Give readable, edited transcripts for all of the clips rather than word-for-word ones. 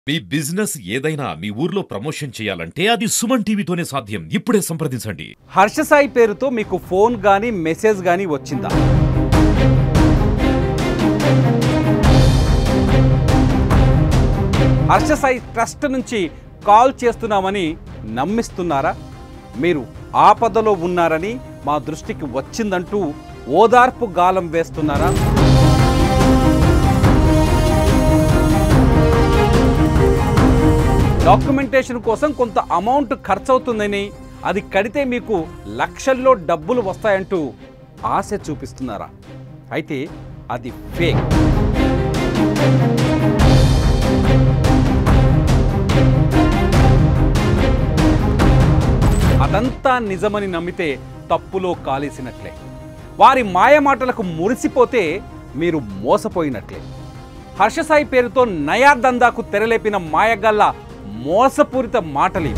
మీ business ఏదైనా మీ ఊర్లో promotion చేయాలంటే అది సుమన్ టీవీతోనే సాధ్యం. ఇప్పుడే సంప్రదించండి. హర్ష సాయి పేరుతో మీకు ఫోన్ గానీ మెసేజ్ గానీ వచ్చిందా? హర్ష సాయి ట్రస్ట్ నుంచి కాల్ చేస్తున్నామని నమ్మిస్తున్నారా? మీరు ఆపదలో ఉన్నారని మా దృష్టికి వచ్చిందంటూ ఓదార్పు గాలం వేస్తున్నారా? డాక్యుమెంటేషన్ కోసం కొంత అమౌంట్ ఖర్చు అవుతుందని, అది కడితే మీకు లక్షల్లో డబ్బులు వస్తాయంటూ ఆశ చూపిస్తున్నారా? అయితే అది ఫేక్. అదంతా నిజమని నమ్మితే తప్పులో కాలేసినట్లే. వారి మాయమాటలకు మురిసిపోతే మీరు మోసపోయినట్లే. హర్ష సాయి పేరుతో నయా దందాకు తెరలేపిన మాయగల్ల మోసపూరిత మాటలు.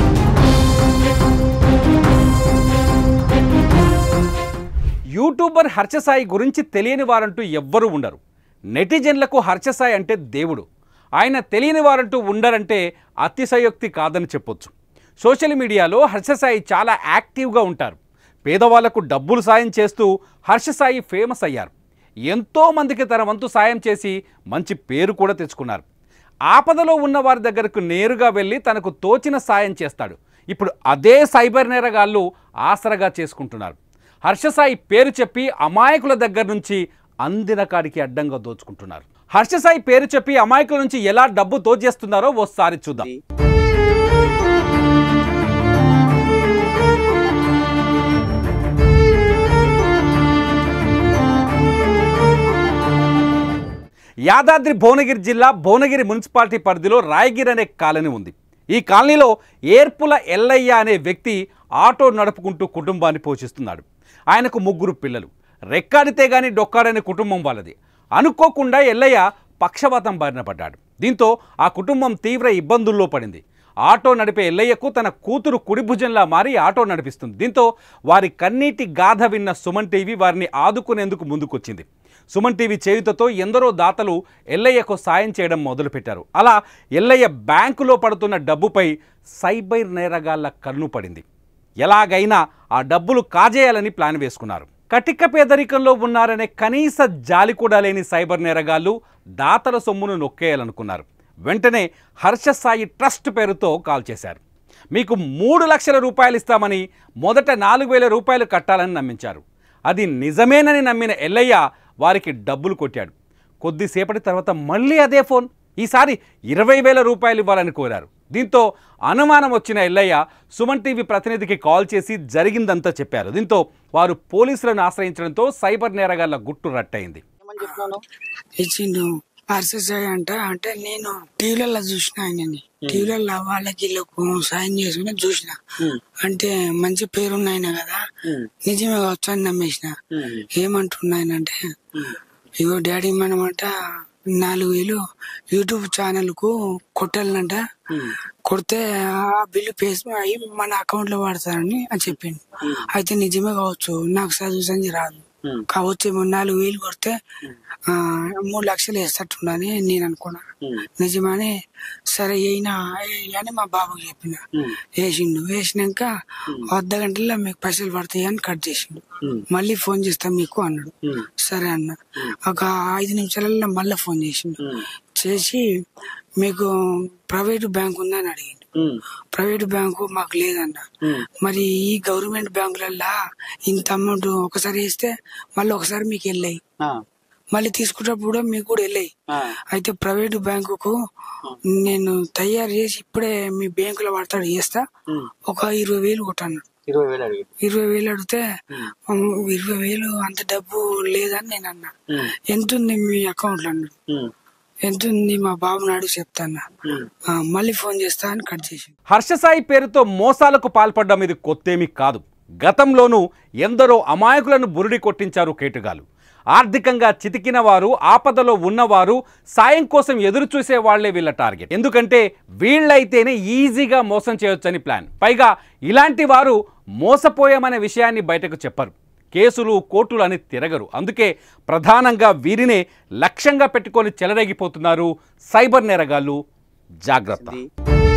యూట్యూబర్ హర్ష సాయి గురించి తెలియని వారంటూ ఎవ్వరూ ఉండరు. నెటిజన్లకు హర్ష సాయి అంటే దేవుడు. ఆయన తెలియని వారంటూ ఉండరంటే అతిశయోక్తి కాదని చెప్పొచ్చు. సోషల్ మీడియాలో హర్ష సాయి చాలా యాక్టివ్గా ఉంటారు. పేదవాళ్లకు డబ్బులు సాయం చేస్తూ హర్ష సాయి ఫేమస్ అయ్యారు. ఎంతోమందికి తన వంతు సాయం చేసి మంచి పేరు కూడా తెచ్చుకున్నారు. ఆపదలో ఉన్న వారి దగ్గరకు నేరుగా వెళ్ళి తనకు తోచిన సాయం చేస్తాడు. ఇప్పుడు అదే సైబర్ నేరగాళ్ళు ఆసరగా చేసుకుంటున్నారు. హర్ష సాయి పేరు చెప్పి అమాయకుల దగ్గర నుంచి అందిన కాడికి అడ్డంగా దోచుకుంటున్నారు. హర్ష సాయి పేరు చెప్పి అమాయకుల నుంచి ఎలా డబ్బు దోచేస్తున్నారో ఓసారి చూద్దాం. యాదాద్రి భువనగిరి జిల్లా భువనగిరి మున్సిపాలిటీ పరిధిలో రాయగిరి అనే కాలనీ ఉంది. ఈ కాలనీలో ఏర్పుల ఎల్లయ్య అనే వ్యక్తి ఆటో నడుపుకుంటూ కుటుంబాన్ని పోషిస్తున్నాడు. ఆయనకు 3 పిల్లలు. రెక్కాడితే గాని డొక్కాడనే కుటుంబం వాళ్ళది. అనుకోకుండా ఎల్లయ్య పక్షవాతం బారిన పడ్డాడు. దీంతో ఆ కుటుంబం తీవ్ర ఇబ్బందుల్లో పడింది. ఆటో నడిపే ఎల్లయ్యకు తన కూతురు కుడి భుజంలా మారి ఆటో నడిపిస్తుంది. దీంతో వారి కన్నీటి గాథ విన్న సుమన్ టీవీ వారిని ఆదుకునేందుకు ముందుకొచ్చింది. సుమన్ టీవీ చేయుతతో ఎందరో దాతలు ఎల్లయ్యకు సాయం చేయడం మొదలుపెట్టారు. అలా ఎల్లయ్య బ్యాంకులో పడుతున్న డబ్బుపై సైబర్ నేరగాళ్ల కన్ను పడింది. ఎలాగైనా ఆ డబ్బులు కాజేయాలని ప్లాన్ వేసుకున్నారు. కటిక పేదరికంలో ఉన్నారనే కనీస జాలి కూడా లేని సైబర్ నేరగాళ్లు దాతల సొమ్మును నొక్కేయాలనుకున్నారు. వెంటనే హర్ష సాయి ట్రస్ట్ పేరుతో కాల్ చేశారు. మీకు 3 లక్షల రూపాయలు ఇస్తామని, మొదట 4,000 రూపాయలు కట్టాలని నమ్మించారు. అది నిజమేనని నమ్మిన ఎల్లయ్య వారికి డబ్బులు కొట్టాడు. కొద్దిసేపటి తర్వాత మళ్ళీ అదే ఫోన్. ఈసారి 20,000 రూపాయలు ఇవ్వాలని కోరారు. దీంతో అనుమానం వచ్చిన ఎల్లయ్య సుమన్ టీవీ ప్రతినిధికి కాల్ చేసి జరిగిందంతా చెప్పారు. దీంతో వారు పోలీసులను ఆశ్రయించడంతో సైబర్ నేరగాళ్ల గుట్టు రట్టయింది. హర్ష సాయి అంటే నేను టీవీలలో చూసిన ఆయనని. టీవీలలో వాళ్ళకి వీళ్ళకు సాయం చేసుకుని చూసిన. అంటే మంచి పేరున్నాయన కదా, నిజమే కావచ్చు అని నమ్మేసిన. ఏమంటున్నాయనంటే, ఇగో డాడీ మనమంట 4,000 యూట్యూబ్ ఛానల్ కు కొట్టాలనంట. కొడితే ఆ బిల్లు పేస్ అయ్యి మన అకౌంట్ లో వాడతారని అని చెప్పింది. అయితే నిజమే కావచ్చు, నాకు చదువు సంజి రాదు కావచ్చు, 4,000 కొడితే 3 లక్షలు వేస్తట్టున్నాని నేను అనుకున్నా. నిజమని సరే అయినా అని మా బాబుకి చెప్పిన. వేసినాక 1/2 గంటల్లో మీకు పైసలు పడతాయి అని కట్ చేసిండు. మళ్ళీ ఫోన్ చేస్తాం మీకు అన్నాడు. సరే అన్న. ఒక 5 నిమిషాలలో మళ్ళీ ఫోన్ చేసి మీకు ప్రైవేట్ బ్యాంక్ ఉందని అడిగిండు. ప్రైవేట్ బ్యాంకు మాకు లేదన్న. మరి ఈ గవర్నమెంట్ బ్యాంకులల్లా ఇంత అమౌంట్ ఒకసారి వేస్తే మళ్ళీ ఒకసారి మీకు వెళ్ళాయి, మళ్ళీ తీసుకున్నప్పుడు కూడా మీకు కూడా వెళ్ళాయి. అయితే ప్రైవేట్ బ్యాంకుకు నేను తయారు చేసి ఇప్పుడే మీ బ్యాంకులో పడతాడు చేస్తా, ఒక 20,000 కొట్టాను. 20,000 అడిగితే 20,000 అంత డబ్బు లేదని నేను అన్నా. ఎంతుంది మీ అకౌంట్ లో అన్నాడు. ఎంతుంది మా బాబు నాడు చెప్తాను, మళ్ళీ ఫోన్ చేస్తా అని కట్ చేసి. హర్ష సాయి పేరుతో మోసాలకు పాల్పడ్డం ఇది కొత్తేమీ కాదు. గతంలోనూ ఎందరో అమాయకులను బురిడి కొట్టించారు కేటుగాలు. ఆర్థికంగా చితికిన వారు, ఆపదలో ఉన్నవారు, సాయం కోసం ఎదురు చూసే వాళ్లే వీళ్ళ టార్గెట్. ఎందుకంటే వీళ్ళైతేనే ఈజీగా మోసం చేయొచ్చని ప్లాన్. పైగా ఇలాంటి వారు మోసపోయామనే విషయాన్ని బయటకు చెప్పరు. కేసులు కోర్టులు అని తిరగరు. అందుకే ప్రధానంగా వీరినే లక్ష్యంగా పెట్టుకొని చెలరేగిపోతున్నారు సైబర్ నేరగాళ్ళు, జాగ్రత్త.